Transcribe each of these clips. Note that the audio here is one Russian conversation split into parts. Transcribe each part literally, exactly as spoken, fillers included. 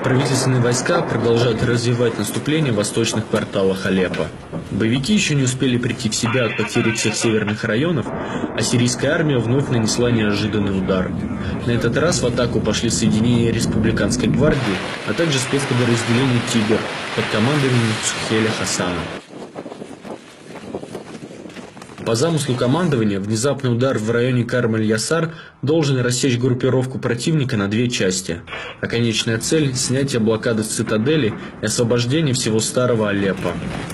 Правительственные войска продолжают развивать наступление в восточных кварталах Алеппо. Боевики еще не успели прийти в себя от потери всех северных районов, а сирийская армия вновь нанесла неожиданный удар. На этот раз в атаку пошли соединения республиканской гвардии, а также спецподразделение «Тигр» под командованием Сухейля Хасана. По замыслу командования, внезапный удар в районе Кармель-Ясар должен рассечь группировку противника на две части, а конечная цель – снятие блокады с цитадели и освобождение всего старого Алеппо.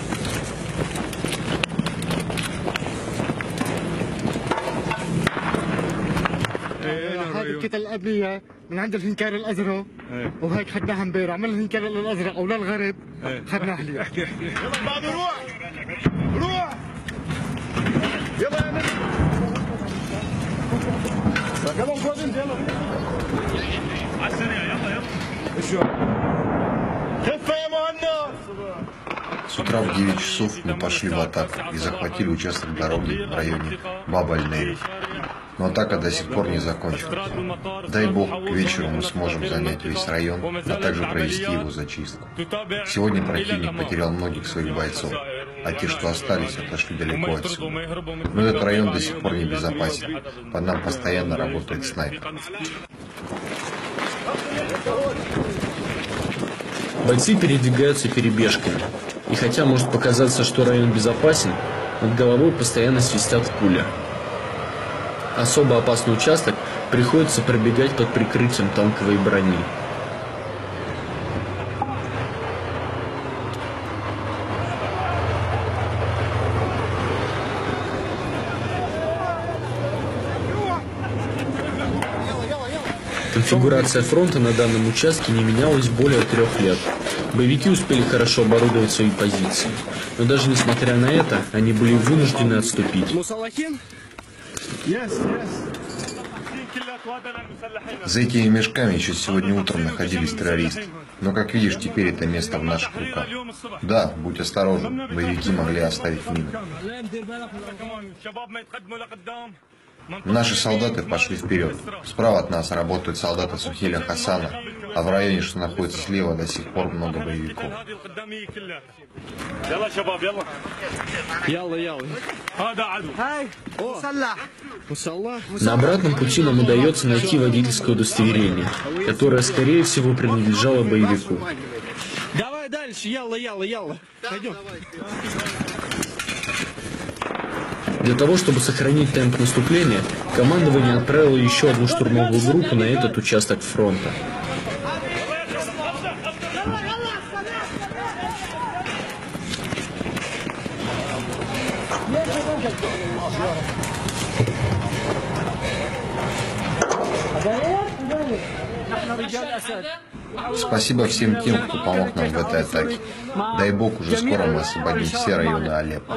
С утра в девять часов мы пошли в атаку и захватили участок дороги в районе Баб-аль-Нейр. Но атака до сих пор не закончилась. Дай бог, к вечеру мы сможем занять весь район, а также провести его зачистку. Сегодня противник потерял многих своих бойцов, а те, что остались, отошли далеко отсюда. Но этот район до сих пор не безопасен. Под нам постоянно работает снайпер. Бойцы передвигаются перебежками. И хотя может показаться, что район безопасен, над головой постоянно свистят пули. Особо опасный участок приходится пробегать под прикрытием танковой брони. Конфигурация фронта на данном участке не менялась более трех лет. Боевики успели хорошо оборудовать свои позиции. Но даже несмотря на это, они были вынуждены отступить. За этими мешками еще сегодня утром находились террористы. Но, как видишь, теперь это место в наших руках. Да, будь осторожен, боевики могли оставить мины. Наши солдаты пошли вперед. Справа от нас работают солдаты Сухейля Хасана, а в районе, что находится слева, до сих пор много боевиков. На обратном пути нам удается найти водительское удостоверение, которое, скорее всего, принадлежало боевику. Давай дальше, ялла, ялла, ялла. Пойдем. Для того, чтобы сохранить темп наступления, командование отправило еще одну штурмовую группу на этот участок фронта. Спасибо всем тем, кто помог нам в этой атаке. Дай бог, уже скоро мы освободим все районы Алеппо.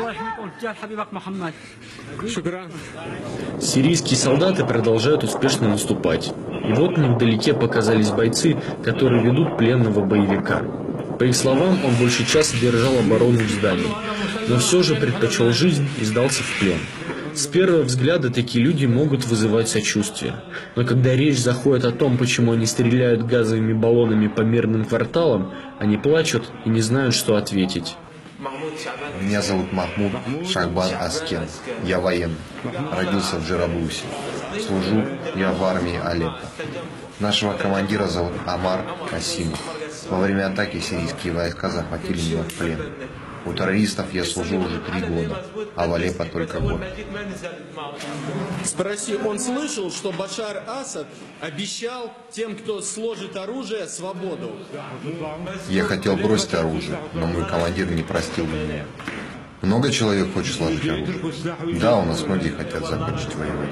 Сирийские солдаты продолжают успешно наступать. И вот невдалеке показались бойцы, которые ведут пленного боевика. По их словам, он больше часа держал оборону в здании, но все же предпочел жизнь и сдался в плен. С первого взгляда такие люди могут вызывать сочувствие. Но когда речь заходит о том, почему они стреляют газовыми баллонами по мирным кварталам, они плачут и не знают, что ответить. Меня зовут Махмуд Шахбан Аскен. Я военный. Родился в Джераблусе. Служу я в армии Алеппо. Нашего командира зовут Амар Касимов. Во время атаки сирийские войска захватили меня в плен. У террористов я служу уже три года, а в Алеппо только год. Спроси, он слышал, что Башар Асад обещал тем, кто сложит оружие, свободу? Я хотел бросить оружие, но мой командир не простил меня. Много человек хочет сложить оружие? Да, у нас многие хотят закончить воевать.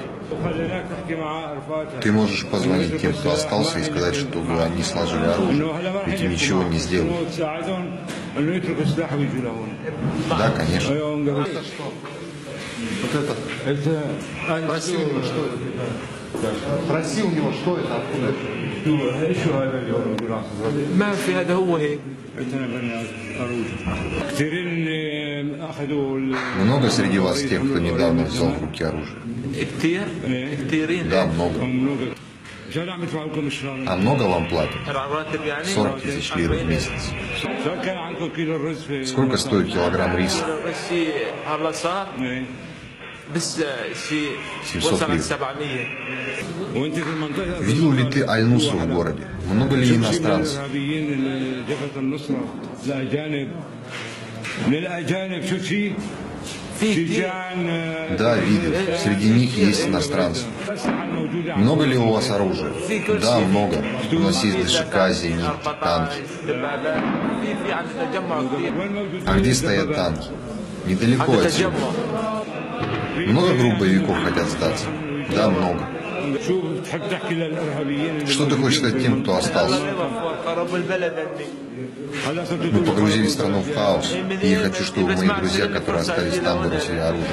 Ты можешь позвонить тем, кто остался, и сказать, чтобы они сложили оружие, ведь им ничего не сделают. Да, конечно. Вот это. Это. Спроси у него, что это. Спроси у него, что это, откуда это. Много среди вас тех, кто недавно взял в руки оружие? Да, много. А много вам платят? сорок тысяч лир в месяц. Сколько стоит килограмм риса? семьсот лир. Видел ли ты Аль-Нусру в городе? Много ли иностранцев? Да, видел. Среди них есть иностранцы. Много ли у вас оружия? Да, много. У нас есть ДШК, зенитки, танки. А где стоят танки? Недалеко отсюда. Много групп боевиков хотят сдаться? Да, много. Что ты хочешь сказать тем, кто остался? Мы погрузили страну в хаос, и я хочу, чтобы мои друзья, которые остались там, бросили оружие.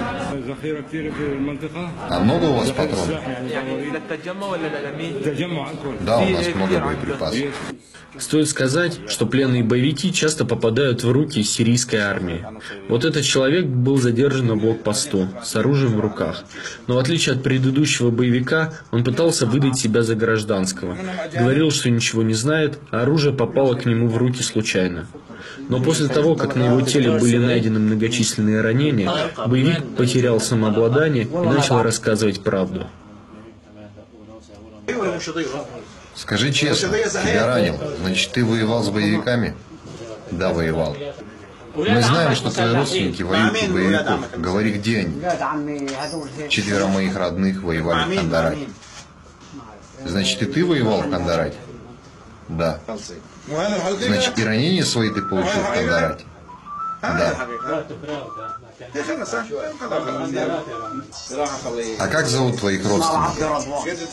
А много у вас патронов? Да, у нас много боеприпасов. Стоит сказать, что пленные боевики часто попадают в руки сирийской армии. Вот этот человек был задержан на блокпосту с оружием в руках. Но в отличие от предыдущего боевика, он пытался выдать себя за гражданского. Говорил, что ничего не знает, а оружие попало к нему в руки случайно. Но после того, как на его теле были найдены многочисленные ранения, боевик потерял самообладание и начал рассказывать правду. Скажи честно, тебя ранил, значит, ты воевал с боевиками? Да, воевал. Мы знаем, что твои родственники воюют у боевиков. Говори, где они? Четверо моих родных воевали в Кандарате. Значит, и ты воевал в Кандарате? Да. Значит, и ранения свои ты получил в Кандарате? Да. А как зовут твоих родственников?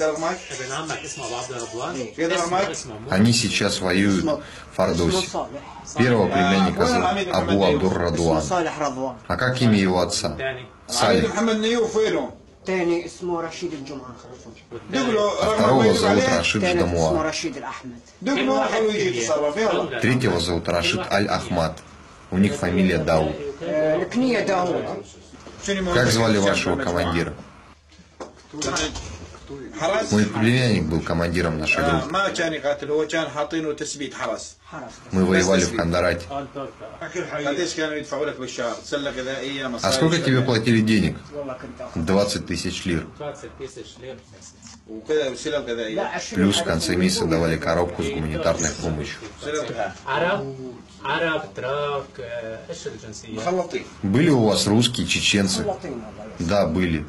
Они сейчас воюют в Фардосе. Первого племянника зовут Абу Абдур Радуан. А как имя его отца? Салих. А второго зовут Рашид Ждамуа. Третьего зовут Рашид Аль-Ахмад. У них фамилия Дауд. Как звали вашего командира? Мой племянник был командиром нашей группы. Мы воевали в Кандарате. А сколько тебе платили денег? двадцать тысяч лир. Плюс в конце месяца давали коробку с гуманитарной помощью. Были у вас русские, чеченцы? Да, были.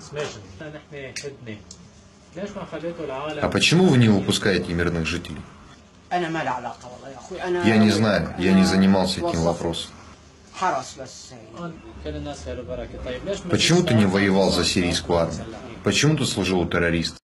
А почему вы не выпускаете мирных жителей? Я не знаю, я не занимался этим вопросом. Почему ты не воевал за сирийскую армию? Почему ты служил у террористов?